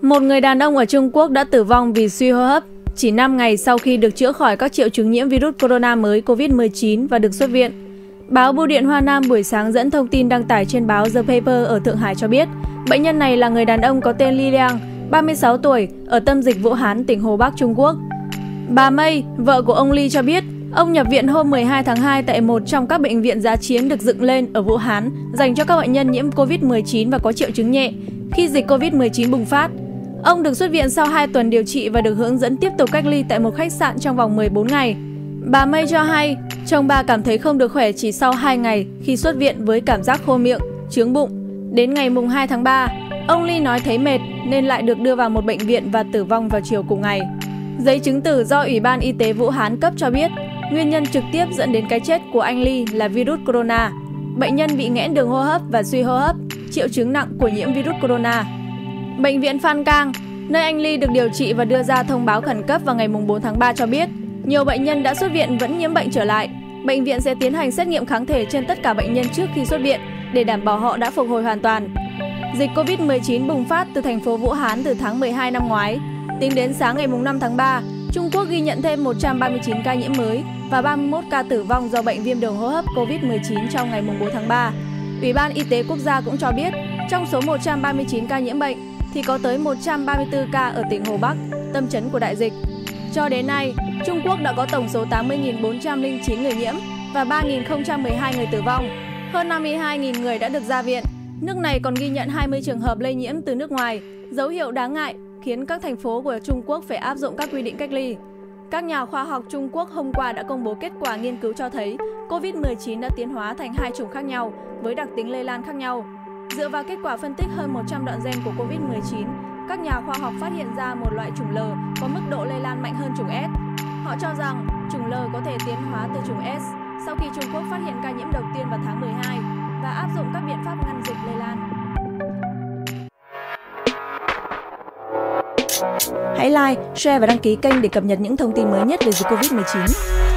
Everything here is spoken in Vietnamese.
Một người đàn ông ở Trung Quốc đã tử vong vì suy hô hấp chỉ 5 ngày sau khi được chữa khỏi các triệu chứng nhiễm virus corona mới COVID-19 và được xuất viện. Báo Bưu điện Hoa Nam buổi sáng dẫn thông tin đăng tải trên báo The Paper ở Thượng Hải cho biết, bệnh nhân này là người đàn ông có tên Li Liang, 36 tuổi, ở tâm dịch Vũ Hán, tỉnh Hồ Bắc, Trung Quốc. Bà Mei, vợ của ông Li cho biết, ông nhập viện hôm 12 tháng 2 tại một trong các bệnh viện dã chiến được dựng lên ở Vũ Hán dành cho các bệnh nhân nhiễm COVID-19 và có triệu chứng nhẹ khi dịch COVID-19 bùng phát. Ông được xuất viện sau 2 tuần điều trị và được hướng dẫn tiếp tục cách ly tại một khách sạn trong vòng 14 ngày. Bà Mei cho hay, chồng bà cảm thấy không được khỏe chỉ sau 2 ngày khi xuất viện với cảm giác khô miệng, chướng bụng. Đến ngày 2 tháng 3, ông Li nói thấy mệt nên lại được đưa vào một bệnh viện và tử vong vào chiều cùng ngày. Giấy chứng tử do Ủy ban Y tế Vũ Hán cấp cho biết, nguyên nhân trực tiếp dẫn đến cái chết của anh Li là virus corona. Bệnh nhân bị nghẽn đường hô hấp và suy hô hấp, triệu chứng nặng của nhiễm virus corona. Bệnh viện Phan Cang, nơi anh Li được điều trị và đưa ra thông báo khẩn cấp vào ngày 4 tháng 3 cho biết, nhiều bệnh nhân đã xuất viện vẫn nhiễm bệnh trở lại. Bệnh viện sẽ tiến hành xét nghiệm kháng thể trên tất cả bệnh nhân trước khi xuất viện để đảm bảo họ đã phục hồi hoàn toàn. Dịch COVID-19 bùng phát từ thành phố Vũ Hán từ tháng 12 năm ngoái. Tính đến sáng ngày 5 tháng 3, Trung Quốc ghi nhận thêm 139 ca nhiễm mới và 31 ca tử vong do bệnh viêm đường hô hấp COVID-19 trong ngày 4 tháng 3. Ủy ban Y tế Quốc gia cũng cho biết, trong số 139 ca nhiễm bệnh, thì có tới 134 ca ở tỉnh Hồ Bắc, tâm chấn của đại dịch. Cho đến nay, Trung Quốc đã có tổng số 80.409 người nhiễm và 3.012 người tử vong. Hơn 52.000 người đã được ra viện. Nước này còn ghi nhận 20 trường hợp lây nhiễm từ nước ngoài, dấu hiệu đáng ngại khiến các thành phố của Trung Quốc phải áp dụng các quy định cách ly. Các nhà khoa học Trung Quốc hôm qua đã công bố kết quả nghiên cứu cho thấy COVID-19 đã tiến hóa thành 2 chủng khác nhau với đặc tính lây lan khác nhau. Dựa vào kết quả phân tích hơn 100 đoạn gen của COVID-19, các nhà khoa học phát hiện ra một loại chủng L có mức độ lây lan mạnh hơn chủng S. Họ cho rằng chủng L có thể tiến hóa từ chủng S sau khi Trung Quốc phát hiện ca nhiễm đầu tiên vào tháng 12 và áp dụng các biện pháp ngăn dịch lây lan. Hãy like, share và đăng ký kênh để cập nhật những thông tin mới nhất về dịch Covid-19.